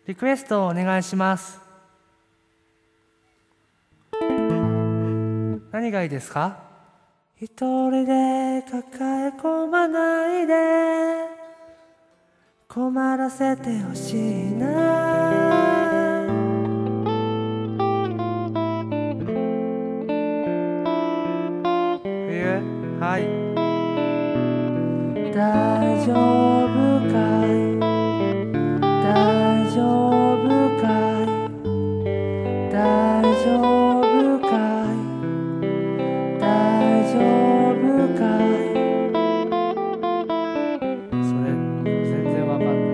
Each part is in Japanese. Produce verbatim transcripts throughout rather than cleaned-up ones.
リクエストをお願いします。何がいいですか？一人で抱え込まないで困らせてほしいな。冬、はい。大丈夫かい、大丈夫かい、大丈夫かい、大丈夫かい。それ全然わかんない。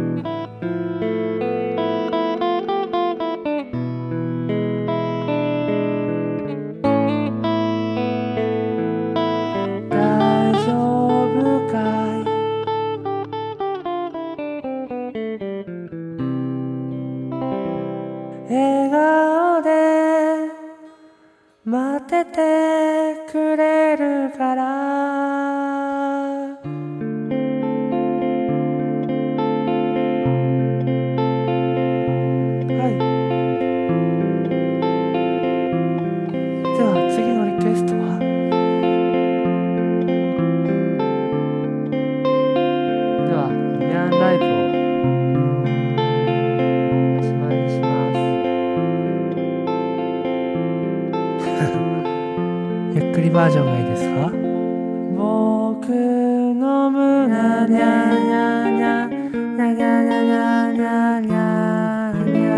大丈夫かい。笑顔で待っててくれるからはい。では次のリクエストはではニャンライブをおしまいにしますゆっくりバージョンがいいですか？僕の胸にゃにゃにゃにゃにゃにゃにゃにゃにゃにゃ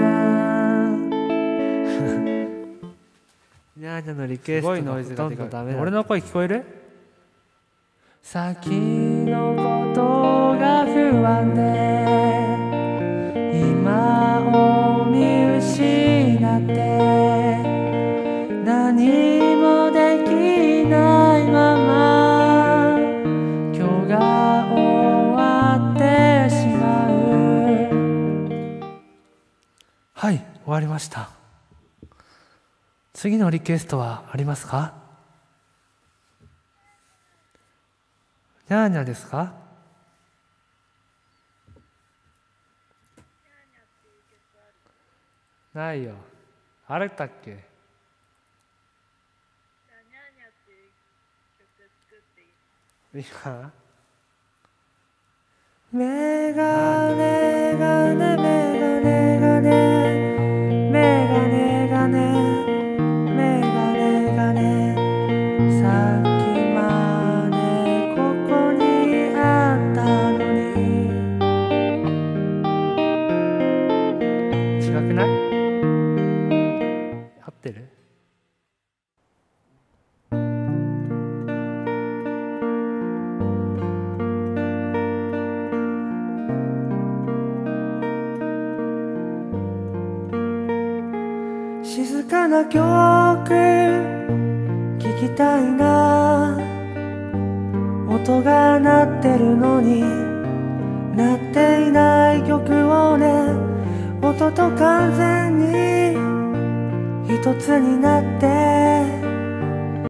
にゃーのリクエストがほとんどダメだ。俺の声聞こえる？先のことが不安で今を見失って何もできないまま今日が終わってしまう。はい、終わりました。次のリクエストはありますか？ニャーニャですか？ないよ。あれだっけ？今メガネガネメガネガネメガネガネメガネガネさっきまでここにあったのに違くない？合ってる？静かな曲聴きたいな。音が鳴ってるのに鳴っていない曲をね音と完全に一つになって